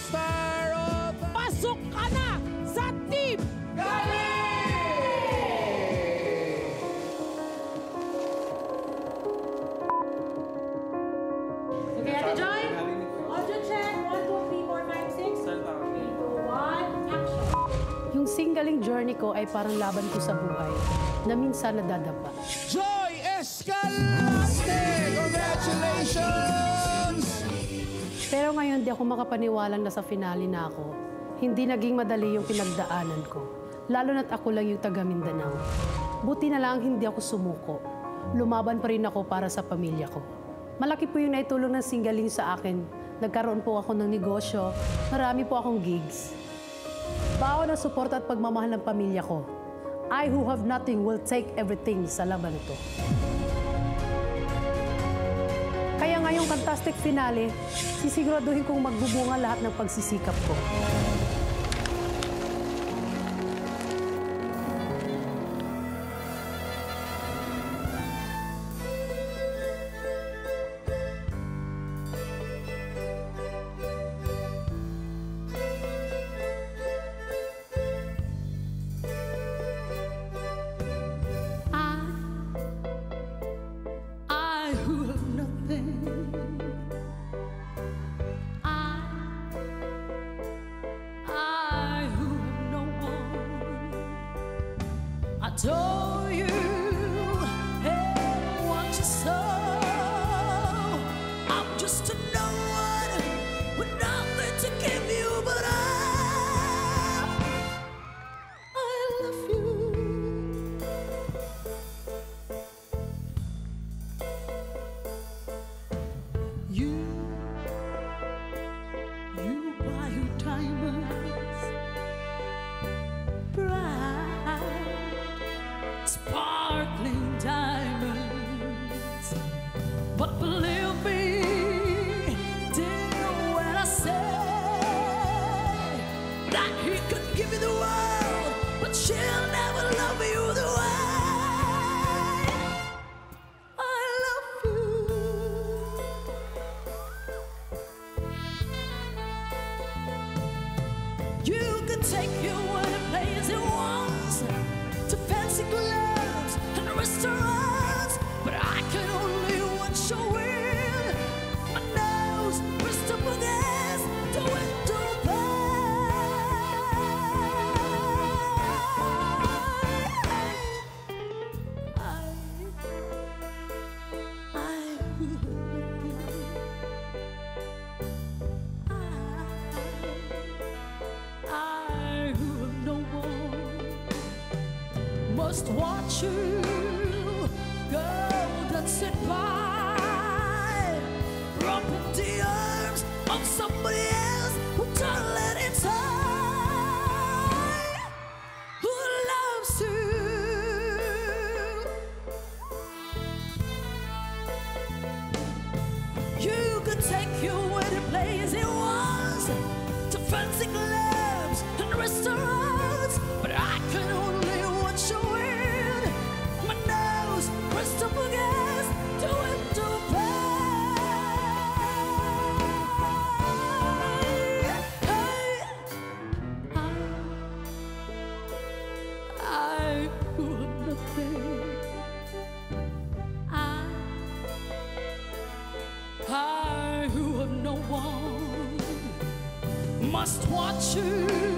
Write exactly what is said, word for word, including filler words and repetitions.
star of... Pasok ka na sa Team Okay, Ate Joy. Audio check. one, two, three, four, five, six. three, two, one, action. Yung singling journey ko ay parang laban ko sa buhay na minsan nadadapa. Joy Escalante! Congratulations! Pero ngayon di ako makapaniwalang nasa finale na ako. Hindi naging madali yung pinagdaanan ko. Lalo na't ako lang yung taga Mindanao. Buti na lang hindi ako sumuko. Lumaban pa rin ako para sa pamilya ko. Malaki po yung naitulong ng singling sa akin. Nagkaroon po ako ng negosyo. Marami po akong gigs. Baon ang suporta at pagmamahal ng pamilya ko. I who have nothing will take everything sa laban ito. Kaya ngayong fantastic finale, sisiguraduhin kong magbubunga lahat ng pagsisikap ko. Adore you and want you so. I'm just a no one with nothing to give you, but I, I love you. You, you buy your diamonds bright, sparkling diamonds. But believe me, dear, when I say that he could give you the world, but she'll never love you the way I love you. You can take your word and place it once to fancy clubs and restaurants, but I can only watch you win. My nose pressed up against the window I who have no one must watch you go dancing by, wrap in the arms of somebody else who don't let it die, who loves you. You could take your wedding place it was to fancy clubs and restaurants, but I can only watch you win. My nose pressed up against the window pane. I, I who have nothing, I, I who have no one, must watch you